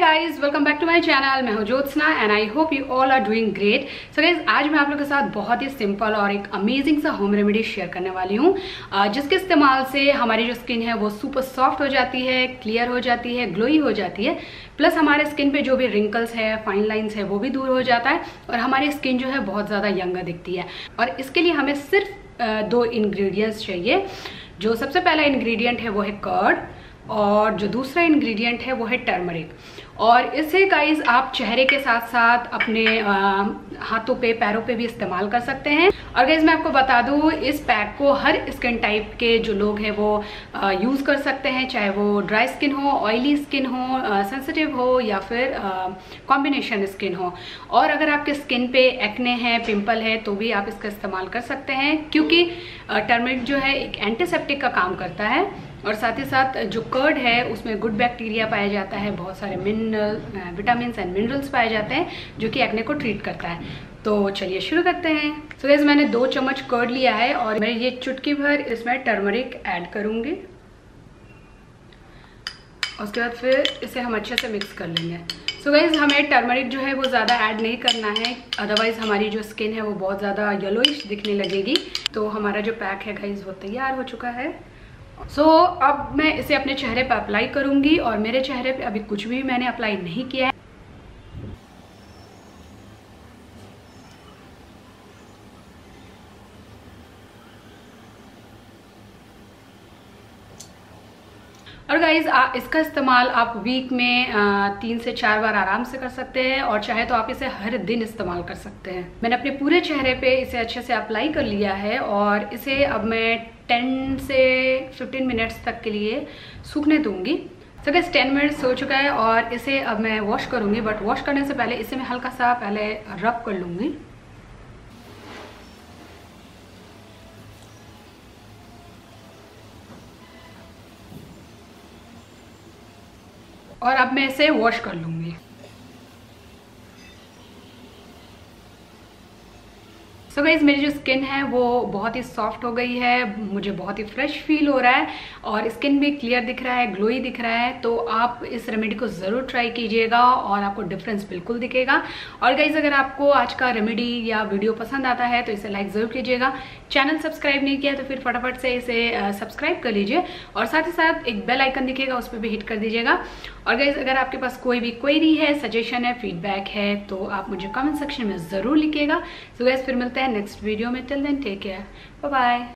Guys, welcome back to my channel. मैं हूं Jyotsna and I hope you all are doing great. So guys, आज मैं आप लोगों के साथ बहुत ही सिंपल और एक अमेजिंग सा होम रेमेडी शेयर करने वाली हूं, जिसके इस्तेमाल से हमारी जो स्किन है वो सुपर सॉफ्ट हो जाती है, क्लियर हो जाती है, ग्लोई हो जाती है। प्लस हमारे स्किन पे जो भी रिंकल्स है, फाइन लाइन्स है, वो भी दूर हो जाता है और हमारी स्किन जो है बहुत ज़्यादा यंगर दिखती है। और इसके लिए हमें सिर्फ 2 इंग्रेडिएंट्स चाहिए। जो सबसे पहला इंग्रेडिएंट है वो है कर्ड और जो दूसरा इंग्रेडिएंट है वो है टर्मरिक। और इसे गाइस आप चेहरे के साथ साथ अपने हाथों पे, पैरों पे भी इस्तेमाल कर सकते हैं। और गाइस मैं आपको बता दूं, इस पैक को हर स्किन टाइप के जो लोग हैं वो यूज़ कर सकते हैं, चाहे वो ड्राई स्किन हो, ऑयली स्किन हो, सेंसिटिव हो या फिर कॉम्बिनेशन स्किन हो। और अगर आपके स्किन पे एक्ने है, पिंपल है, तो भी आप इसका इस्तेमाल कर सकते हैं, क्योंकि टर्मरिक जो है एक एंटीसेप्टिक का काम करता है और साथ ही साथ जो कर्ड है उसमें गुड बैक्टीरिया पाया जाता है, बहुत सारे विटामिन एंड मिनरल्स पाए जाते हैं जो कि एक्ने को ट्रीट करता है। तो चलिए शुरू करते हैं। तो गाइस मैंने 2 चम्मच कर्ड लिया है और मैं ये चुटकी भर इसमें टर्मरिक ऐड करूंगी। उसके बाद फिर इसे हम अच्छे से मिक्स कर लेंगे। सो गाइस हमें टर्मरिक जो है वो ज़्यादा ऐड नहीं करना है, अदरवाइज हमारी जो स्किन है वो बहुत ज़्यादा येलोइश दिखने लगेगी। तो हमारा जो पैक है गाइस वो तैयार हो चुका है। अब मैं इसे अपने चेहरे पे अप्लाई करूंगी और मेरे चेहरे पे अभी कुछ भी मैंने अप्लाई नहीं किया है। और गाइज इसका इस्तेमाल आप वीक में 3 से 4 बार आराम से कर सकते हैं और चाहे तो आप इसे हर दिन इस्तेमाल कर सकते हैं। मैंने अपने पूरे चेहरे पे इसे अच्छे से अप्लाई कर लिया है और इसे अब मैं 10 से 15 मिनट्स तक के लिए सूखने दूंगी। तो गाइस 10 मिनट्स हो चुका है और इसे अब मैं वॉश करूंगी, बट वॉश करने से पहले इसे मैं हल्का सा पहले रब कर लूंगी। और अब मैं इसे वॉश कर लूंगी। सो गाइस मेरी जो स्किन है वो बहुत ही सॉफ्ट हो गई है, मुझे बहुत ही फ्रेश फील हो रहा है और स्किन भी क्लियर दिख रहा है, ग्लोई दिख रहा है। तो आप इस रेमेडी को ज़रूर ट्राई कीजिएगा और आपको डिफरेंस बिल्कुल दिखेगा। और गाइस अगर आपको आज का रेमेडी या वीडियो पसंद आता है तो इसे लाइक ज़रूर कीजिएगा। चैनल सब्सक्राइब नहीं किया तो फिर फटाफट से इसे सब्सक्राइब कर लीजिए और साथ ही साथ एक बेल आइकन दिखेगा, उस पर भी हिट कर दीजिएगा। और गाइस अगर आपके पास कोई भी क्वेरी है, सजेशन है, फीडबैक है तो आप मुझे कमेंट सेक्शन में ज़रूर लिखिएगा। सो गाइस फिर मिलते हैं नेक्स्ट वीडियो में। Till then take care, bye bye.